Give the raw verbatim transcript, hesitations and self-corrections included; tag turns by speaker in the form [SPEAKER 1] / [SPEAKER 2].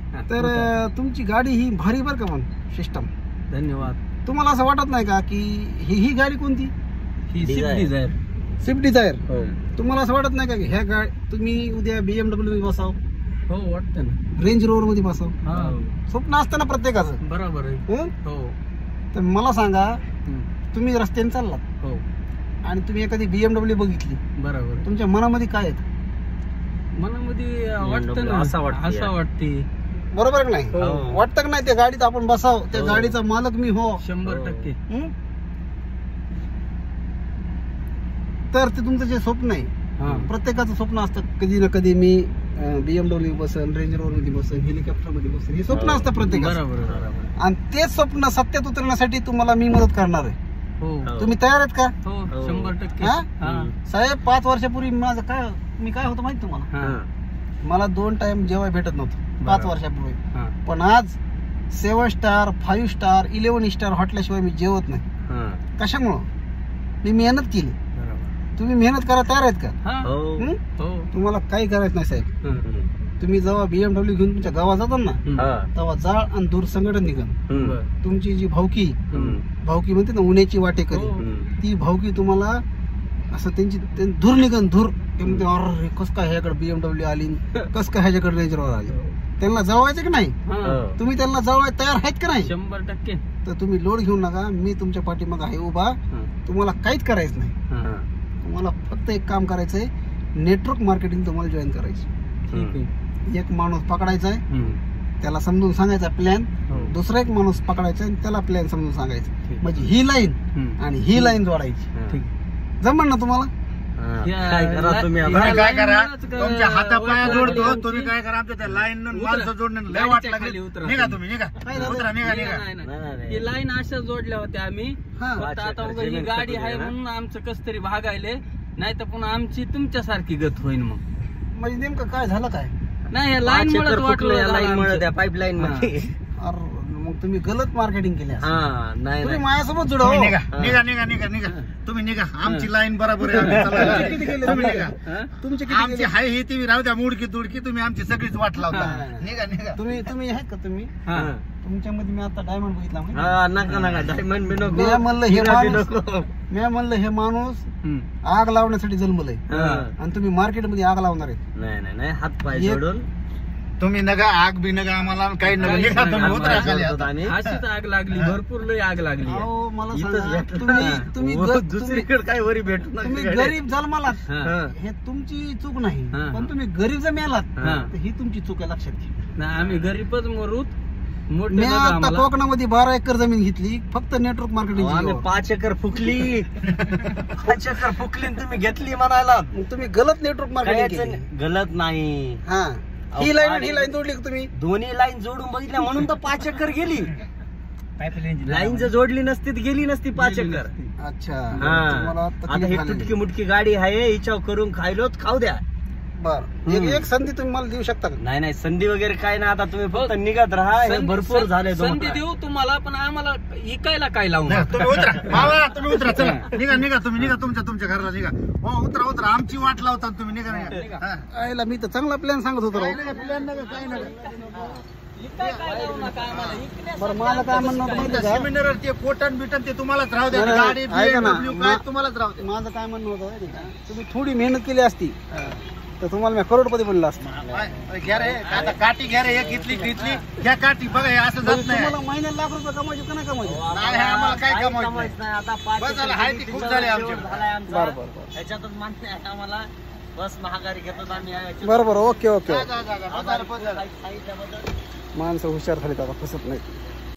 [SPEAKER 1] तर अं, तुमची गाडी ही भारी बरं का पण सिस्टम.
[SPEAKER 2] धन्यवाद.
[SPEAKER 1] तुम्हाला असं वाटत नाही का की ही ही गाडी कोणती?
[SPEAKER 2] ही स्विफ्ट डिझायर.
[SPEAKER 1] Swift Dzire.
[SPEAKER 2] हो
[SPEAKER 1] तुम्हाला असं वाटत नाही का की ह्या गाडी तुम्ही उद्या बीएमडब्ल्यू मध्ये बसाव,
[SPEAKER 2] हो वाटतं ना.
[SPEAKER 1] रेंज रोवर मध्ये बसाव,
[SPEAKER 2] हा
[SPEAKER 1] स्वप्न असतं ना प्रत्येकाचं.
[SPEAKER 2] बरोबर आहे.
[SPEAKER 1] हं?
[SPEAKER 2] हो
[SPEAKER 1] तर मला सांगा,
[SPEAKER 2] हम्म.
[SPEAKER 1] तुम्ही रस्त्याने चाललात
[SPEAKER 2] हो
[SPEAKER 1] आणि तुम्ही एखादी बीएमडब्ल्यू बघितली,
[SPEAKER 2] बरोबर.
[SPEAKER 1] तुमच्या मनामध्ये काय येतं?
[SPEAKER 2] मनामध्ये वाटतं ना,
[SPEAKER 3] असं वाटतं.
[SPEAKER 2] असं वाटते.
[SPEAKER 1] बरोबर का नाही?
[SPEAKER 2] हो.
[SPEAKER 1] वाटतं का नाही त्या गाडीत आपण बसाव, त्या
[SPEAKER 3] हो.
[SPEAKER 1] गाडीचा मालक मी हो.
[SPEAKER 2] शंभर
[SPEAKER 3] हो.
[SPEAKER 2] टक्के.
[SPEAKER 1] हं? तर ते तुमचं जे स्वप्न आहे,
[SPEAKER 2] हा
[SPEAKER 1] प्रत्येकाचं स्वप्न असतं कधी ना कधी मी बीएमडब्ल्यू बसन, रेंज रोवर मध्ये बसन, हेलिकॉप्टर मध्ये बसन, हे स्वप्न असतं प्रत्येकाचं.
[SPEAKER 2] बरोबर बरोबर.
[SPEAKER 1] आणि तेच स्वप्न सत्यात उतरण्यासाठी तुम्हाला मी मदत करणार आहे.
[SPEAKER 2] हो
[SPEAKER 1] तुम्ही तयार आहेत का?
[SPEAKER 2] हो शंभर टक्के.
[SPEAKER 1] हा?
[SPEAKER 2] हा
[SPEAKER 1] साहेब, पाच वर्षापूर्वी माझं काय मी काय होतं माहिती तुम्हाला?
[SPEAKER 2] हा
[SPEAKER 1] मला दोन टाइम जेवाय भेटत नव्हतं पाच
[SPEAKER 2] बरोबर.
[SPEAKER 1] वर्षापूर्वी.
[SPEAKER 2] हा
[SPEAKER 1] पण आज seven star, five star, eleven star हॉटेलशिवाय मी जेवत नाही.
[SPEAKER 3] हा.
[SPEAKER 1] कशामुळं? मी मेहनत केली.
[SPEAKER 2] बरोबर.
[SPEAKER 1] तुम्ही मेहनत करा तयार आहेत का?
[SPEAKER 2] हा
[SPEAKER 3] हो.
[SPEAKER 1] हं?
[SPEAKER 2] हो
[SPEAKER 1] तुम्हाला काही करायचं नाही साहेब.
[SPEAKER 2] हं.
[SPEAKER 1] तुम्ही जेव्हा बीएमडब्ल्यू घेऊन तुमच्या गावात जातात ना,
[SPEAKER 2] हं.
[SPEAKER 3] हा.
[SPEAKER 1] तेव्हा जाळ आणि दूर संघटन निघन.
[SPEAKER 3] हम्म.
[SPEAKER 2] बरं.
[SPEAKER 1] तुमची जी भावकी
[SPEAKER 3] हम्म.
[SPEAKER 1] भावकी म्हणते ना, उन्याची वाटेकरी,
[SPEAKER 2] हो.
[SPEAKER 3] हम्म.
[SPEAKER 1] ती भावकी तुम्हाला असं त्यांची ते धूर निघन धूर. ते म्हणते, अरे कस काय ह्याकडे बीएमडब्ल्यू आली, कस काय ह्याच्याकडे रेंज रोवर आली. त्यांना जवळायचं की नाही?
[SPEAKER 2] हा.
[SPEAKER 3] हो.
[SPEAKER 1] तुम्ही त्यांना जवळ तयार आहेत का नाही?
[SPEAKER 2] शंभर टक्के.
[SPEAKER 1] तर तुम्ही लोड घेऊ नका. मी तुमच्या पाठीमागे आहे उभा.
[SPEAKER 2] हा.
[SPEAKER 1] तुम्हाला काहीच करायचं नाही.
[SPEAKER 2] हा.
[SPEAKER 1] तुम्हाला फक्त एक काम करायचंय, नेटवर्क मार्केटिंग तुम्हाला जॉईन करायची.
[SPEAKER 2] ठीक आहे.
[SPEAKER 1] एक माणूस पकडायचा आहे,
[SPEAKER 2] हं.
[SPEAKER 1] त्याला समजून सांगायचा प्लॅन.
[SPEAKER 2] हो.
[SPEAKER 1] दुसरा एक माणूस पकडायचा आणि त्याला प्लॅन समजून सांगायचा.
[SPEAKER 2] ठीक.
[SPEAKER 1] म्हणजे ही लाईन
[SPEAKER 2] हं.
[SPEAKER 1] आणि ही लाईन जोडायची.
[SPEAKER 3] हा.
[SPEAKER 2] ठीक.
[SPEAKER 1] जमण ना तुम्हाला?
[SPEAKER 3] हा.
[SPEAKER 2] या-
[SPEAKER 3] काय करा तुम्ही
[SPEAKER 2] या-
[SPEAKER 3] आता?
[SPEAKER 2] या-
[SPEAKER 4] काय करा,
[SPEAKER 2] लाईनवरच का-
[SPEAKER 4] तुमच्या हातापाया
[SPEAKER 2] उतरा
[SPEAKER 4] जोडतो.
[SPEAKER 2] गाडी
[SPEAKER 4] तुम्ही
[SPEAKER 2] आमची.
[SPEAKER 4] काय करा, आमच्या त्या लाईन
[SPEAKER 2] उतरा.
[SPEAKER 4] माणसं जोडणं लय
[SPEAKER 2] गाडीच्या
[SPEAKER 4] वाट
[SPEAKER 2] खाली
[SPEAKER 4] लागली.
[SPEAKER 2] उतरा.
[SPEAKER 4] निघा तुम्ही, निघा
[SPEAKER 1] काय झालं?
[SPEAKER 4] उतरा, निघा निघा.
[SPEAKER 2] नाही, नाही,
[SPEAKER 3] नाही, नाही, नाही.
[SPEAKER 2] ही लाईन अशा जोडल्या होत्या आम्ही.
[SPEAKER 1] हा.
[SPEAKER 2] फक्त
[SPEAKER 3] पाच
[SPEAKER 2] आता
[SPEAKER 3] एकर
[SPEAKER 2] उगा ही
[SPEAKER 3] जमीन
[SPEAKER 2] गाडी
[SPEAKER 3] खपली
[SPEAKER 2] आहे
[SPEAKER 3] आहे ना?
[SPEAKER 2] म्हणून आमचं कस तरी भागायले, नाही तर पुन्हा आमची तुमच्यासारखी गत होईल मग.
[SPEAKER 1] म्हणजे नेमकं काय झालं काय?
[SPEAKER 2] नाही या लाईन
[SPEAKER 3] पाच एकर
[SPEAKER 2] मुळे
[SPEAKER 3] फुटलं या लाईन मुळे, त्या
[SPEAKER 2] वाटलं.
[SPEAKER 3] पाईपलाईन मध्ये.
[SPEAKER 1] अरे मग तुम्ही गलत मार्केटिंग केली असेल.
[SPEAKER 3] हा. नाही
[SPEAKER 1] तुम्ही
[SPEAKER 3] नाही.
[SPEAKER 1] माझ्यासोबत जुडा
[SPEAKER 4] तुम्ही
[SPEAKER 1] हो.
[SPEAKER 4] निघा
[SPEAKER 3] हा.
[SPEAKER 4] निघा निघा निघा निघा तुम्ही निघा. आमची लाईन बरोबर आहे. आम्ही
[SPEAKER 1] तुमचे
[SPEAKER 4] चाललोय.
[SPEAKER 1] किती गेले?
[SPEAKER 4] तुम्ही निघा.
[SPEAKER 1] तुमचे किती
[SPEAKER 4] आमची
[SPEAKER 1] गेले?
[SPEAKER 4] हाय ही ती राहू द्या, मुडकी तुडकी. तुम्ही आमची सगळीच वाट लावता.
[SPEAKER 1] हा.
[SPEAKER 4] निघा निघा.
[SPEAKER 1] तुम्ही तुम्ही आहेत का? तुम्ही
[SPEAKER 2] हा.
[SPEAKER 3] हा.
[SPEAKER 1] तुमच्यामध्ये मी आता डायमंड बघितला माहिती?
[SPEAKER 3] हा. नका नका डायमंड बी नको.
[SPEAKER 1] मी म्हणलं हे
[SPEAKER 3] हिरा बी
[SPEAKER 1] माणूस-
[SPEAKER 3] नको.
[SPEAKER 1] मी म्हणलं हे माणूस
[SPEAKER 2] हं.
[SPEAKER 1] आग लावण्यासाठी जन्मलंय
[SPEAKER 3] हा.
[SPEAKER 1] आणि तुम्ही मार्केटमध्ये आग लावणार आहे.
[SPEAKER 3] नाही नाही नाही. हात पाय
[SPEAKER 1] एक-
[SPEAKER 3] जोडून
[SPEAKER 4] तुम्ही नका, आग बी नका आम्हाला काही नका.
[SPEAKER 2] काही
[SPEAKER 4] निघा
[SPEAKER 2] नका.
[SPEAKER 4] तुम्ही,
[SPEAKER 3] हात
[SPEAKER 4] उतरा
[SPEAKER 3] पाय
[SPEAKER 4] खाली
[SPEAKER 3] जोडतो
[SPEAKER 4] आता.
[SPEAKER 3] आम्ही.
[SPEAKER 2] अशीच आग लागली, भरपूर लय आग लागली आहे.
[SPEAKER 1] अहो मला
[SPEAKER 3] इथंच
[SPEAKER 1] सांगा,
[SPEAKER 3] भेटलं
[SPEAKER 1] तुम्ही
[SPEAKER 3] ना.
[SPEAKER 1] तुम्ही
[SPEAKER 3] व
[SPEAKER 1] ग- तुम्ही
[SPEAKER 3] दुसरीकडे काय वरी भेटू नका
[SPEAKER 1] तुम्ही
[SPEAKER 3] गाड्या.
[SPEAKER 1] गरीब जन्मालात,
[SPEAKER 2] हा.
[SPEAKER 3] हा.
[SPEAKER 1] हे तुमची चूक नाही.
[SPEAKER 2] हा, हा.
[SPEAKER 1] पण तुम्ही गरीब जर मिळालात
[SPEAKER 2] हा.
[SPEAKER 1] तर ही तुमची चूक आहे, लक्षात घ्या.
[SPEAKER 2] नाही आम्ही गरीबच मरूत. मोठे
[SPEAKER 1] मी
[SPEAKER 2] बघा
[SPEAKER 1] आता
[SPEAKER 2] आम्हाला.
[SPEAKER 1] कोकणामध्ये बारा एकर जमीन घेतली फक्त नेटवर्क
[SPEAKER 3] अहो, आम्ही
[SPEAKER 1] मार्केटिंग.
[SPEAKER 3] पाच एकर फुकली. पाच एकर फुकली आणि तुम्ही घेतली म्हणायला.
[SPEAKER 1] मग तुम्ही गलत नेटवर्क मार्केटिंग
[SPEAKER 3] कायच
[SPEAKER 1] केली.
[SPEAKER 3] गलत नाही.
[SPEAKER 1] हा,
[SPEAKER 3] अहो,
[SPEAKER 1] ही लाईन
[SPEAKER 3] आणि-
[SPEAKER 1] ही लाईन जोडली का तुम्ही?
[SPEAKER 3] दोन्ही लाईन जोडून बघितल्या म्हणून तर पाच एकर गेली. लाईन जर जोडली नसती तर गेली नसती पाच
[SPEAKER 2] गेली
[SPEAKER 3] एकर.
[SPEAKER 2] नसती.
[SPEAKER 1] अच्छा,
[SPEAKER 3] हा.
[SPEAKER 1] तुम्हाला
[SPEAKER 3] आता
[SPEAKER 1] तकलीफ
[SPEAKER 3] ही
[SPEAKER 1] झालेली.
[SPEAKER 3] तुटकी मुटकी गाडी आहे, हिच्यावर करून खायलोत खाऊ द्या.
[SPEAKER 1] बर, एक एक संधी तुम्ही मला देऊ शकता का?
[SPEAKER 3] नाही नाही संधी वगैरे काय ना. आता तुम्ही फक्त निघत राहा. हे
[SPEAKER 2] संधी-
[SPEAKER 3] भरपूर
[SPEAKER 2] सं-
[SPEAKER 3] झाले दोन
[SPEAKER 2] संधी देऊ तुम्हाला, पण आम्हाला इकायला काय लावू
[SPEAKER 4] नाही,
[SPEAKER 2] नका.
[SPEAKER 4] तुम्ही उतरा मावा, तुम्ही उतरा. चला निघा निघा तुम्ही, निघा तुमच्या तुमच्या घराला निघा. हो उतरा उतरा. आमची वाट लावता तुम्ही. निघा निघा. हा.
[SPEAKER 1] आयला मी तर चांगला प्लॅन सांगत होतो
[SPEAKER 4] काही
[SPEAKER 1] राव.
[SPEAKER 4] नका, प्लॅन नका, काही नका.
[SPEAKER 2] इकाय काय लावू नका आम्हाला. इकण्यासाठी
[SPEAKER 1] बरं, मला काय म्हणणं होतं माहिती का?
[SPEAKER 4] सेमिनार ते कोटन बिटन ते तुम्हालाच राहू द्या.
[SPEAKER 1] नाही, नाही,
[SPEAKER 4] गाडी
[SPEAKER 1] ऐका ना.
[SPEAKER 4] BMW काय
[SPEAKER 1] मा-
[SPEAKER 4] तुम्हालाच राहू द्या.
[SPEAKER 1] माझं काय म्हणणं होतं माहिती का? तुम्ही थोडी मेहनत केली असती तर तुम्हाला मी करोडपती बनला असतो.
[SPEAKER 4] काय, घ्या रे आता काठी घ्या रे. एक घेतली घेतली घ्या काठी. बघा हे असं जात नाही.
[SPEAKER 1] तुम्हाला महिन्याला लाख रुपये कमायचे का नाही कमायचे?
[SPEAKER 4] नाही, आम्हाला काय
[SPEAKER 3] काही
[SPEAKER 4] कमायचं
[SPEAKER 3] कमायचं नाही. आता पाच
[SPEAKER 4] बस झालं,
[SPEAKER 3] एकर
[SPEAKER 4] हाय ती
[SPEAKER 3] जमीन
[SPEAKER 4] खूप
[SPEAKER 3] तिच्यावर
[SPEAKER 4] झाली आमची.
[SPEAKER 3] जेवढं झालंय आमचं.
[SPEAKER 1] बरं बरं बरं
[SPEAKER 3] त्याच्यातच मान्य आहे आम्हाला. बस महागारी घेतात आम्ही.
[SPEAKER 1] बरं बरं ओके ओके
[SPEAKER 4] जा, जा, जा, जा. बस झालं, बस झालं.
[SPEAKER 3] सांगितल्याबद्दल
[SPEAKER 1] माणसं हुशार झाली आता फसत नाही.